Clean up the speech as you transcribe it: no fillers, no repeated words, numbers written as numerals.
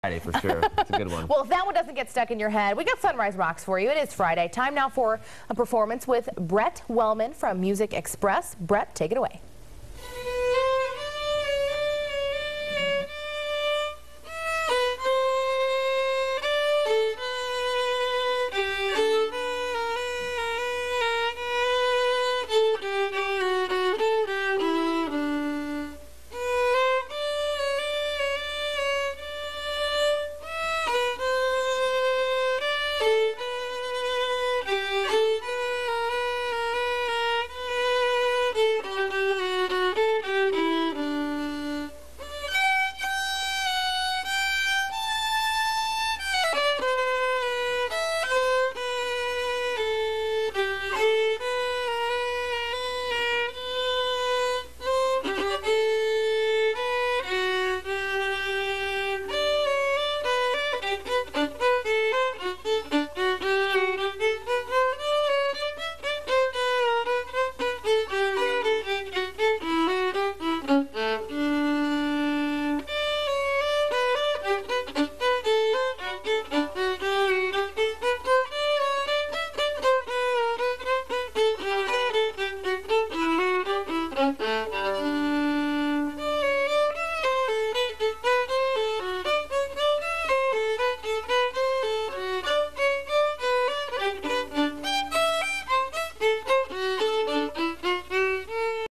Friday for sure. It's a good one. Well, if that one doesn't get stuck in your head, we got Sunrise Rocks for you. It is Friday. Time now for a performance with Brett Wellman from Music Express. Brett, take it away.